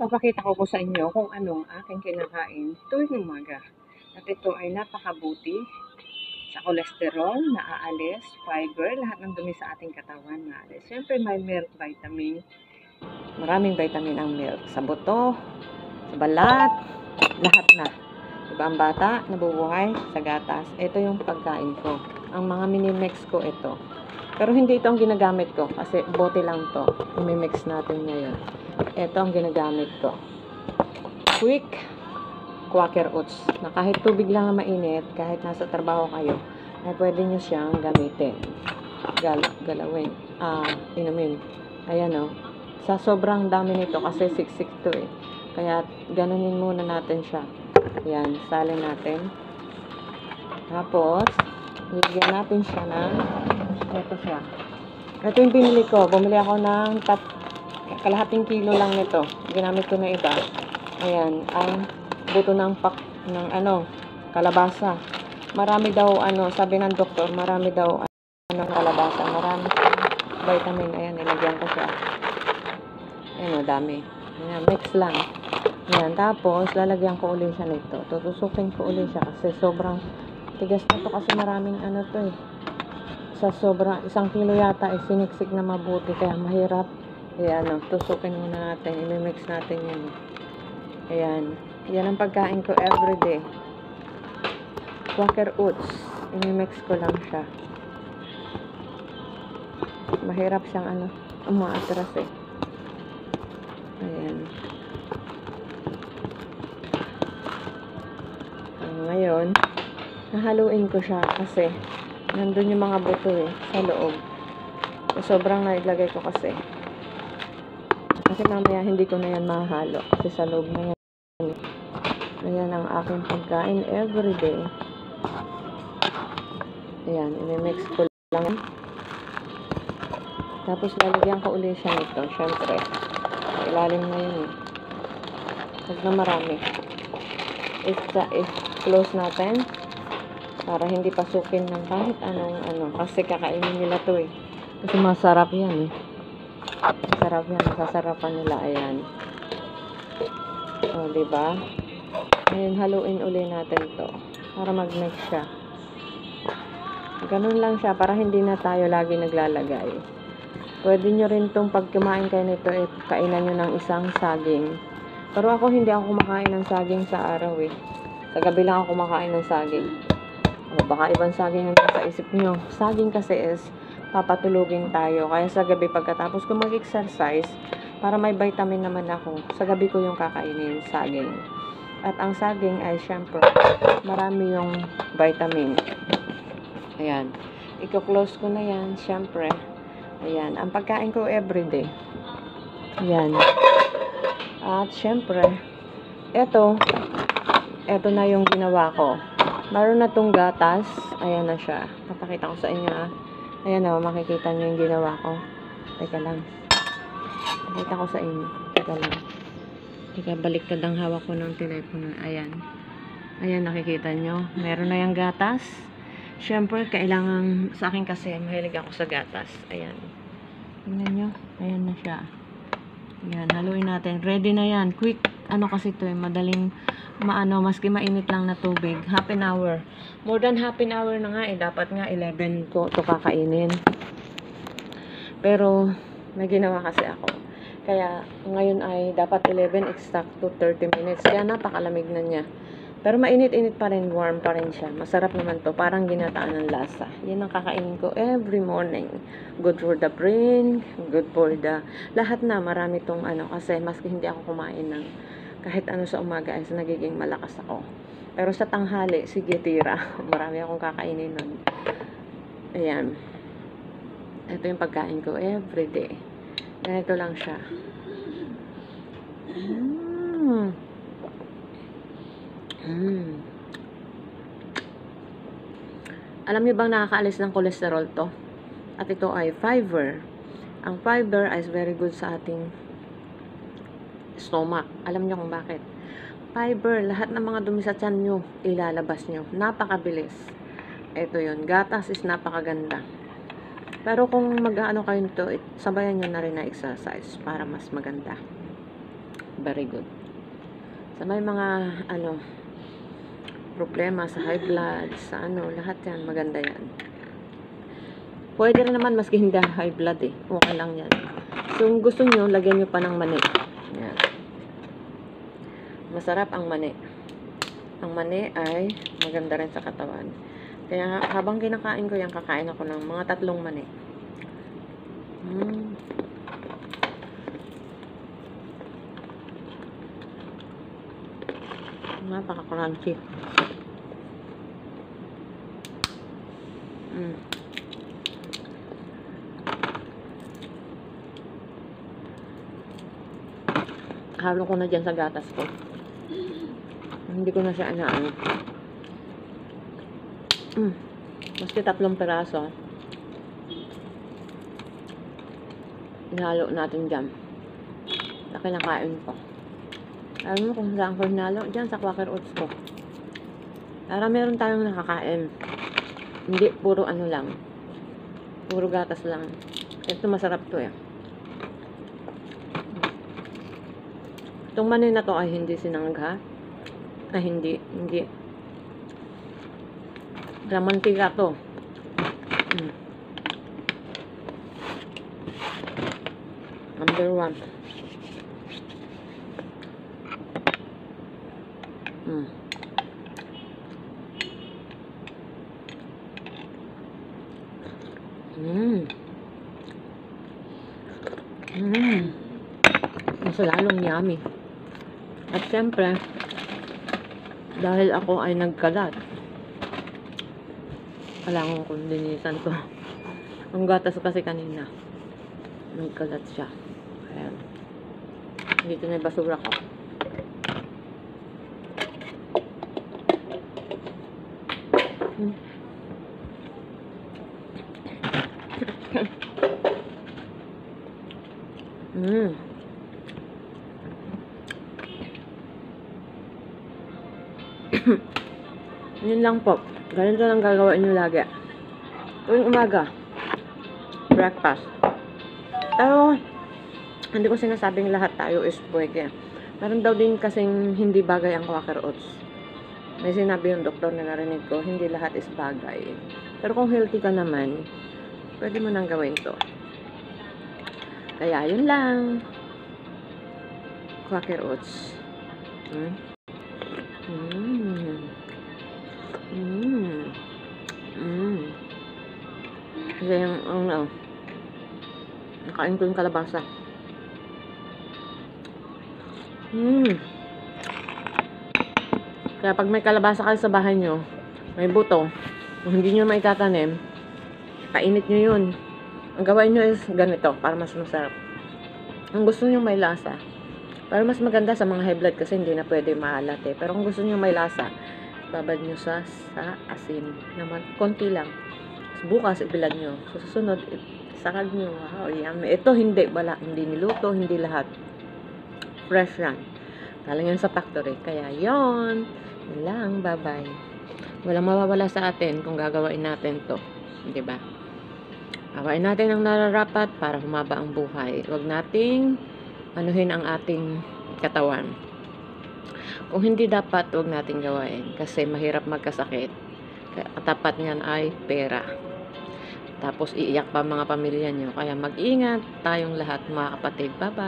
Papakita ko sa inyo kung anong aking kinakain tuwing umaga. At ito ay napakabuti sa kolesterol, naaalis, fiber, lahat ng dumi sa ating katawan naalis. Siyempre may milk vitamin, maraming vitamin ang milk. Sa buto, sa balat, lahat na. Diba ang bata, nabubuhay sa gatas. Ito yung pagkain ko. Ang mga mini-mix ko ito. Pero hindi ito ang ginagamit ko kasi bote lang to. I-mix natin ngayon. Ito ang ginagamit ko. Quick Quaker Oats. Na kahit tubig lang na mainit, kahit nasa trabaho kayo, ay pwede nyo siyang gamitin. Galawin. Inumin. Ayan o. Sa sobrang dami nito kasi siksik to eh. Kaya ganunin muna natin siya. Ayan. Salin natin. Tapos, bigyan natin siya ng ito siya. Ito yung binili ko. Bumili ako ng kalahating kilo lang nito. Ginamit ko na iba. Ayan. Ang buto ng kalabasa. Marami daw, sabi ng doktor, marami daw, kalabasa. Marami vitamin. Ayan, nilagyan ko siya. Ayan, dami. Ayan, mix lang. Ayan, tapos, lalagyan ko ulit siya nito. Tutusukin ko ulit siya kasi sobrang tigas na to kasi maraming to eh. Sa sobrang, 1 kilo yata ay siniksik na mabuti kaya mahirap. Ayan, tusukin muna natin. I-mix natin yan. Ayan. Yan ang pagkain ko everyday. Quaker Oats. I-mix ko lang siya. Mahirap siyang umaatras eh. Ayan. Ngayon, nahaluin ko siya kasi nandun yung mga buto eh, sa loob. Sobrang nailagay ko kasi. Kasi mamaya hindi ko na yan mahalo. Kasi sa loob na yan. Ayan ang aking pagkain everyday. Ayan, i-mix ko lang. Tapos lalagyan ko ulit siya nito. Siyempre, ilalim na yun eh. Huwag na marami. I-close natin. Para hindi pasukin ng kahit anong kasi kakainin nila to eh. Kasi masarap yan eh. Masarap yan. Masasarapan nila. Ayan. O, diba? Ngayon, haluin uli natin to. Para mag-mix siya. Ganun lang siya. Para hindi na tayo lagi naglalagay. Pwede nyo rin tong pag kumain kayo nito, kainan nyo ng isang saging. Pero ako, hindi ako kumakain ng saging sa araw eh. Sa gabi lang ako kumakain ng saging. O, baka ibang saging ang nasa isip nyo. Saging kasi is papatulugin tayo. Kaya sa gabi pagkatapos ko mag-exercise, para may vitamin naman ako, sa gabi ko yung kakainin, saging. At ang saging ay syempre, marami yung vitamin. Ayan. Iko-close ko na yan, syempre. Ayan. Ang pagkain ko everyday. Ayan. At syempre, eto na yung ginawa ko. Meron na tong gatas. Ayan na siya. Papakita ko sa inyo Ayan na, makikita nyo yung ginawa ko. Teka lang. Pakita ko sa inyo. Teka lang. Teka, baliktad ang hawak ko ng telepono. Ayan. Ayan, nakikita nyo. Meron na yung gatas. Siyempre, kailangan sa akin kasi mahilig ako sa gatas. Ayan. Tingnan nyo. Ayan na siya. Ayan, haluin natin. Ready na yan. Quick. Kasi ito madaling maski mainit lang na tubig. Half an hour. More than half an hour na nga Dapat nga 11 ko ito kakainin. Pero, may ginawa kasi ako. Kaya, ngayon ay dapat 11 exact to 30 minutes. Kaya napakalamig na niya. Pero mainit-init pa rin, warm pa rin siya. Masarap naman to, parang ginataan ng lasa. Yan ang kakainin ko every morning. Good for the brain, good for the... Lahat na, marami tong kasi maski hindi ako kumain ng kahit sa umaga ay nagiging malakas ako. Pero sa tanghali, sige tira. Marami akong kakainin nun. Ayan. Ito yung pagkain ko everyday. Ganito lang siya. Alam niyo bang nakakaalis ng kolesterol to? At ito ay fiber. Ang fiber is very good sa ating stomach. Alam niyo kung bakit? Fiber, lahat ng mga dumi sa tiyan nyo, ilalabas nyo. Napakabilis. Ito yun. Gatas is napakaganda. Pero kung mag-ano kayo nito, sabayan nyo na rin na exercise para mas maganda. Very good. Sa may mga, problema sa high blood, sa lahat yan, maganda yan. Pwede rin naman maski hindi high blood eh. Okay lang yan. So, kung gusto nyo, lagyan nyo pa ng mani. Yan. Masarap ang mani. Ang mani ay maganda rin sa katawan. Kaya habang kinakain ko yan, kakain ako ng mga 3 mani. Napaka-crunchy. Halo ko na dyan sa gatas ko. Hindi ko na siya inaano. Maski 3 peraso. Hinalo natin dyan. Na kinakain ko. Alam mo kung saan ko hinalo? Dyan sa Quaker Oats ko. Para meron tayong nakakain. Hindi puro lang. Puro gatas lang. Ito masarap to eh. Itong mani na to ay hindi sinangga. Ay hindi. Mantika to. Number 1. Mas lalong yummy. At syempre, dahil ako ay nagkalat, kailangan kong linisan to. Ang gatas kasi kanina, nagkalat siya. Ayan. Dito na yung basura ko. Yun lang po. Ganito lang gagawin nyo lagi. Tuwing umaga, breakfast. Pero, hindi ko sinasabing lahat tayo is pwede. Meron daw din kasing hindi bagay ang Quaker Oats. May sinabi yung doktor na narinig ko, hindi lahat is bagay. Pero kung healthy ka naman, pwede mo nang gawin to. Kaya yun lang. Quaker Oats. Kasi yung, nakain ko yung kalabasa. Kaya pag may kalabasa kayo sa bahay nyo, may buto, kung hindi nyo maitatanim, kainit nyo yun. Ang gawain nyo is ganito, para mas masarap. Ang gusto nyo may lasa. Pero mas maganda sa mga high blood kasi hindi na pwede maalat eh. Pero kung gusto nyo may lasa, babad nyo sa asin. Naman, konti lang. Bukas, ibilad nyo. Susunod, sakag nyo. Wow, yummy. Ito, hindi. Wala. Hindi niluto. Hindi lahat. Fresh yan. Galing yan sa factory. Kaya, yon lang. Bye-bye. Walang mawawala sa atin kung gagawain natin to. Diba? Gawain natin ang nararapat para humaba ang buhay. Huwag nating anuhin ang ating katawan. Kung hindi dapat, huwag nating gawain. Kasi mahirap magkasakit. Katapat niyan ay pera. Tapos iiyak pa mga pamilya nyo. Kaya mag-ingat tayong lahat mga kapatid. Bye-bye.